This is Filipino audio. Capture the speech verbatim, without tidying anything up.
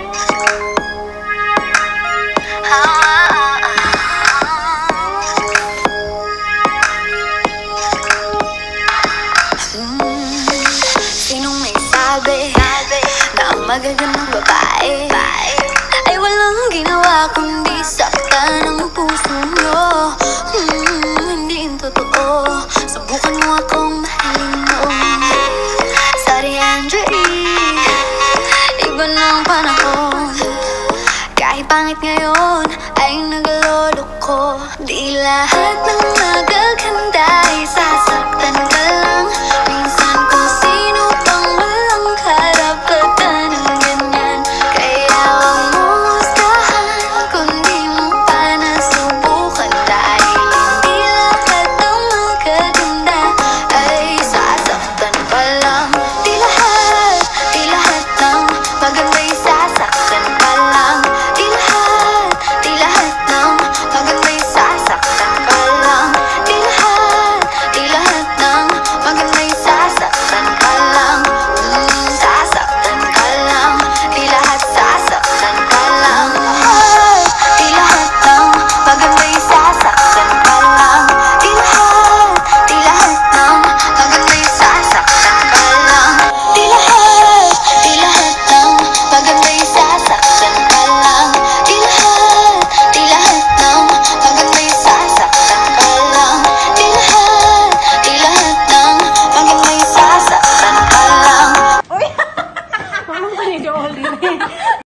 Sinong may sabi na ang magagandang babae ay walang ginawa kundi saktan ang puso nyo? hmm, Hindi yun totoo. Subukan mo akong mahalin noon. Sorry Andre, iba ng panahon. Kahit pangit ngayon ay nagloloko. Di lahat ng